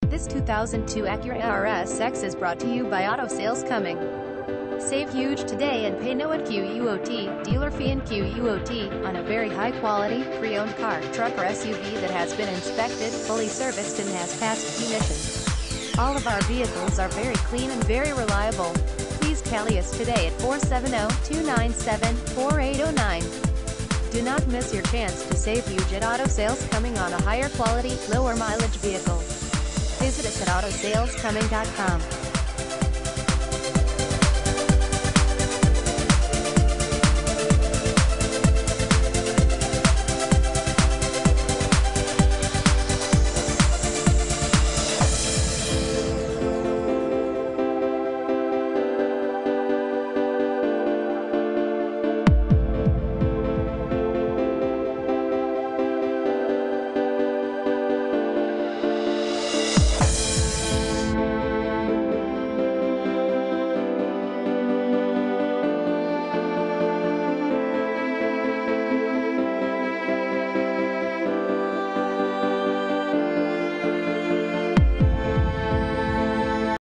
This 2002 Acura RSX is brought to you by Auto Sales Cumming. Save huge today and pay no QUOT, dealer fee and QUOT, on a very high-quality, pre-owned car, truck or SUV that has been inspected, fully serviced and has passed emissions. All of our vehicles are very clean and very reliable. Please call us today at 470-297-4809. Do not miss your chance to save huge at Auto Sales Cumming on a higher quality, lower mileage vehicle. Visit us at autosalescumming.com.